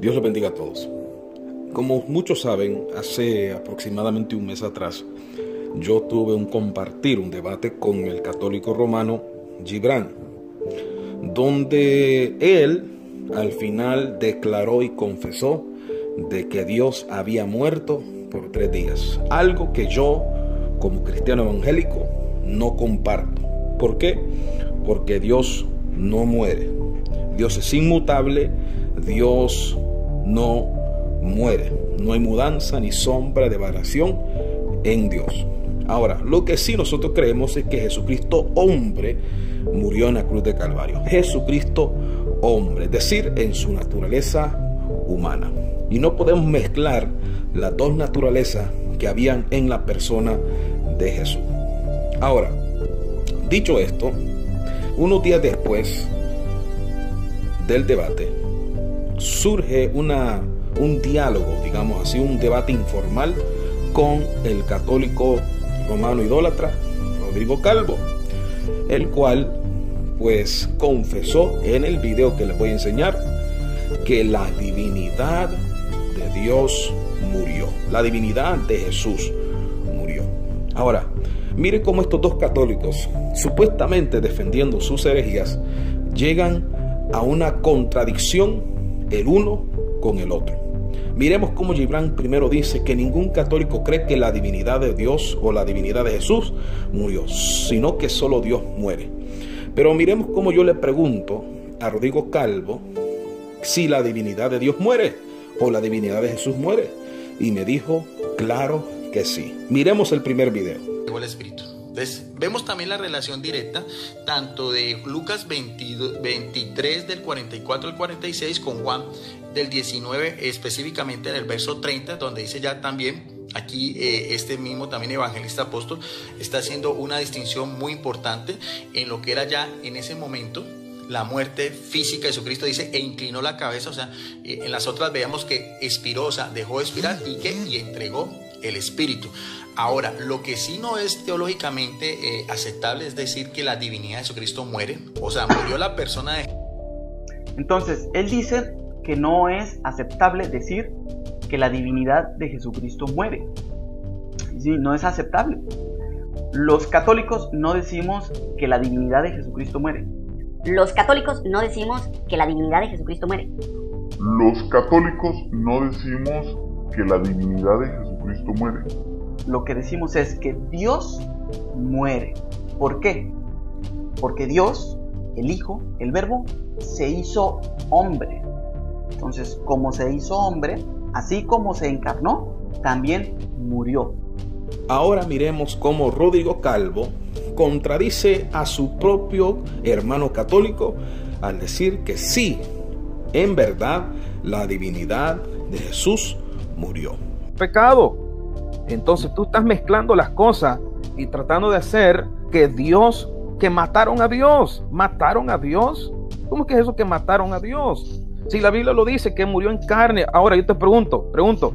Dios los bendiga a todos. Como muchos saben, hace aproximadamente un mes atrás, yo tuve un debate con el católico romano Gibran, donde él al final declaró y confesó de que Dios había muerto por 3 días. Algo que yo, como cristiano evangélico, no comparto. ¿Por qué? Porque Dios no muere. Dios es inmutable. Dios no muere. No hay mudanza ni sombra de variación en Dios. Ahora, lo que sí nosotros creemos es que Jesucristo hombre murió en la cruz de Calvario. Jesucristo hombre, es decir, en su naturaleza humana. Y no podemos mezclar las dos naturalezas que habían en la persona de Jesús. Ahora, dicho esto, unos días después del debate, surge un diálogo, digamos así, un debate informal con el católico romano idólatra Rodrigo Calvo, el cual pues confesó en el video que les voy a enseñar que la divinidad de Dios murió, la divinidad de Jesús murió. Ahora, mire cómo estos dos católicos, supuestamente defendiendo sus herejías, llegan a una contradicción el uno con el otro. Miremos cómo Gibran primero dice que ningún católico cree que la divinidad de Dios o la divinidad de Jesús murió, sino que solo Dios muere. Pero miremos cómo yo le pregunto a Rodrigo Calvo si la divinidad de Dios muere o la divinidad de Jesús muere. Y me dijo, claro que sí. Miremos el primer video. El Espíritu. Entonces, vemos también la relación directa tanto de Lucas 23 del 44 al 46 con Juan del 19, específicamente en el verso 30, donde dice ya también, aquí este mismo también evangelista apóstol está haciendo una distinción muy importante en lo que era ya en ese momento la muerte física de Jesucristo. Dice, e inclinó la cabeza, o sea, en las otras veíamos que expiró, o sea, dejó de expirar y entregó el Espíritu. Ahora, lo que sí no es teológicamente aceptable es decir que la divinidad de Jesucristo muere, o sea, murió la persona de... Entonces, él dice que no es aceptable decir que la divinidad de Jesucristo muere. Sí, no es aceptable. Los católicos no decimos que la divinidad de Jesucristo muere. Los católicos no decimos que la divinidad de Jesucristo muere. Los católicos no decimos que la divinidad de Jesucristo muere. Lo que decimos es que Dios muere. ¿Por qué? Porque Dios, el Hijo, el Verbo, se hizo hombre. Entonces, como se hizo hombre, así como se encarnó, también murió. Ahora miremos cómo Rodrigo Calvo contradice a su propio hermano católico al decir que sí, en verdad, la divinidad de Jesús murió. Pecado. Entonces tú estás mezclando las cosas y tratando de hacer que mataron a Dios. ¿Mataron a Dios? ¿Cómo que es eso que mataron a Dios? Si la Biblia lo dice que murió en carne. Ahora yo te pregunto,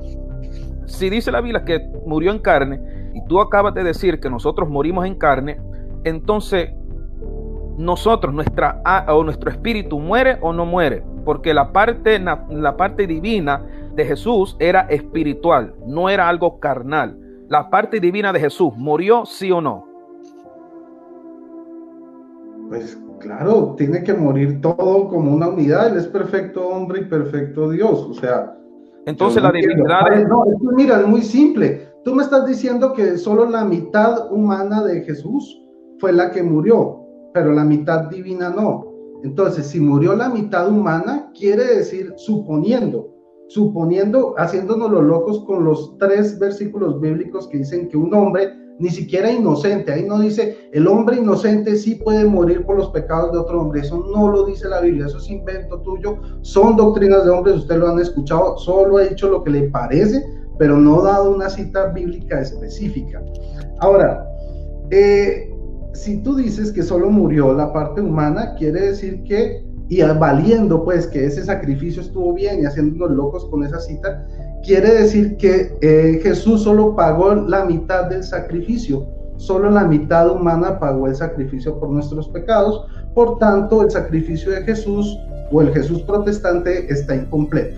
si dice la Biblia que murió en carne y tú acabas de decir que nosotros morimos en carne, entonces nosotros, nuestro espíritu muere o no muere, porque la parte divina de Jesús era espiritual, no era algo carnal. La parte divina de Jesús murió, ¿sí o no? Pues claro, tiene que morir todo como una unidad. Él es perfecto hombre y perfecto Dios, o sea. Entonces la divinidad de... No, es que mira, es muy simple. Tú me estás diciendo que solo la mitad humana de Jesús fue la que murió, pero la mitad divina no. Entonces, si murió la mitad humana, quiere decir, suponiendo, haciéndonos los locos con los 3 versículos bíblicos que dicen que un hombre, ni siquiera inocente, ahí no dice, el hombre inocente sí puede morir por los pecados de otro hombre, eso no lo dice la Biblia, eso es invento tuyo, son doctrinas de hombres, ustedes lo han escuchado, solo he dicho lo que le parece, pero no he dado una cita bíblica específica. Ahora, si tú dices que solo murió la parte humana, quiere decir que, y valiendo pues que ese sacrificio estuvo bien y haciéndonos locos con esa cita, quiere decir que Jesús solo pagó la mitad del sacrificio, solo la mitad humana pagó el sacrificio por nuestros pecados, por tanto el sacrificio de Jesús o el Jesús protestante está incompleto.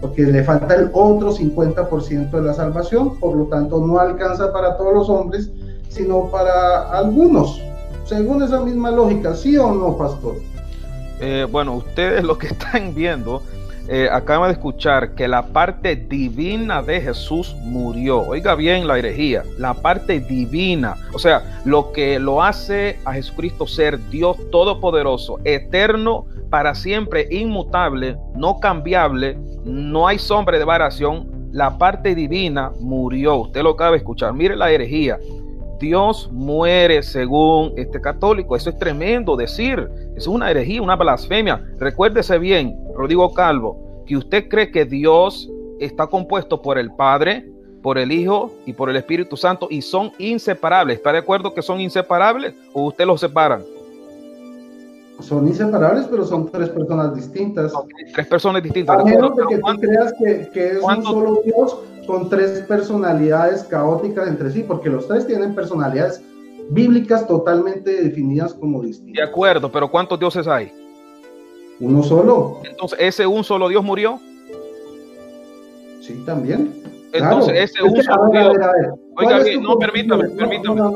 porque le falta el otro 50% de la salvación, por lo tanto no alcanza para todos los hombres, sino para algunos, según esa misma lógica, ¿sí o no, pastor? Bueno, ustedes lo que están viendo, acaban de escuchar que la parte divina de Jesús murió. Oiga bien la herejía, la parte divina, o sea, lo que lo hace a Jesucristo ser Dios todopoderoso, eterno, para siempre, inmutable, no cambiable, no hay sombra de variación. La parte divina murió. Usted lo acaba de escuchar. Mire la herejía. Dios muere según este católico. Eso es tremendo decir. Es una herejía, una blasfemia. Recuérdese bien, Rodrigo Calvo, que usted cree que Dios está compuesto por el Padre, por el Hijo y por el Espíritu Santo y son inseparables. ¿Está de acuerdo que son inseparables o usted los separan? Son inseparables, pero son tres personas distintas. Okay, tres personas distintas. A menos de que tú creas que es un solo Dios con tres personalidades caóticas entre sí, porque los tres tienen personalidades bíblicas totalmente definidas como distintas. De acuerdo, pero ¿cuántos dioses hay? Uno solo. Entonces, ¿ese un solo Dios murió? Sí, también. Entonces, claro. ese un solo Dios. A ver. Oiga bien, no, permítame. No,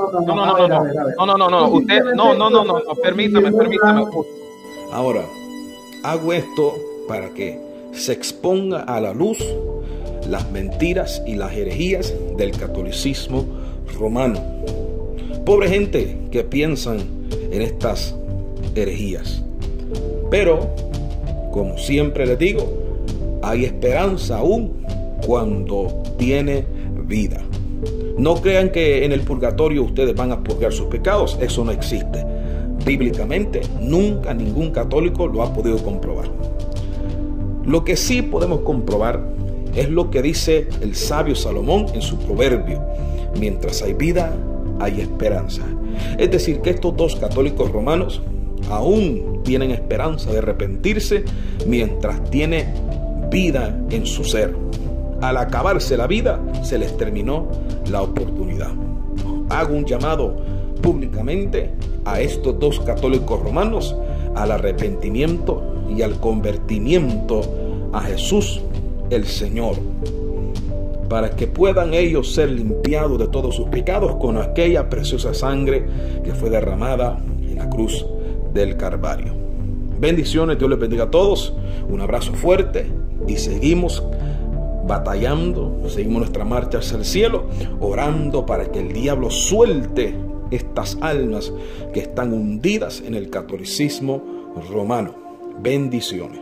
Usted, permítame. Ahora, hago esto para que se exponga a la luz las mentiras y las herejías del catolicismo romano. Pobre gente que piensan en estas herejías. Pero, como siempre les digo, hay esperanza aún cuando tiene vida. No crean que en el purgatorio ustedes van a purgar sus pecados. Eso no existe. Bíblicamente, nunca ningún católico lo ha podido comprobar. Lo que sí podemos comprobar es lo que dice el sabio Salomón en su proverbio: mientras hay vida, hay esperanza. Es decir, que estos dos católicos romanos aún tienen esperanza de arrepentirse mientras tiene vida en su ser. Al acabarse la vida, se les terminó la oportunidad. Hago un llamado públicamente a estos dos católicos romanos al arrepentimiento y al convertimiento a Jesús el Señor, para que puedan ellos ser limpiados de todos sus pecados con aquella preciosa sangre que fue derramada en la cruz del Calvario. Bendiciones, Dios les bendiga a todos, un abrazo fuerte y seguimos batallando, seguimos nuestra marcha hacia el cielo, orando para que el diablo suelte estas almas que están hundidas en el catolicismo romano. Bendiciones.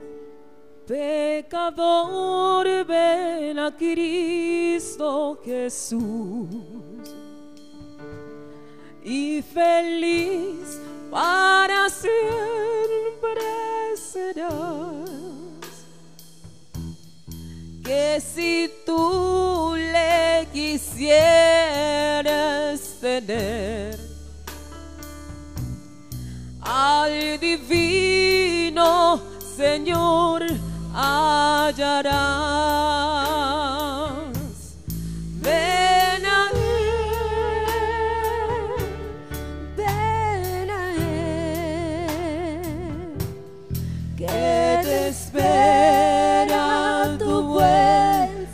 Pecador, ven a Cristo Jesús, y feliz para siempre serás. Que si tú le quisieras tener, al divino Señor hallarás. Ven a Él, que te espera tu buen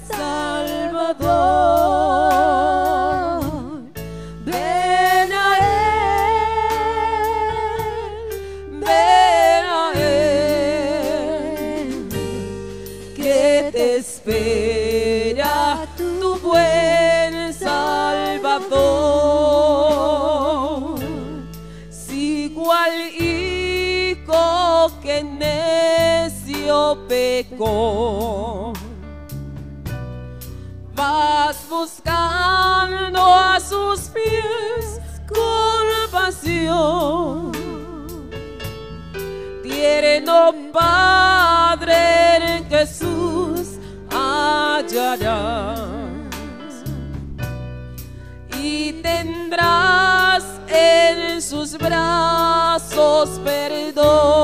Salvador. Ven a Él, que te espera tu buen Salvador. Si cual hijo que necio pecó, vas buscando a sus pies compasión. Tierno Padre en Jesús hallarás, y tendrás en sus brazos perdón.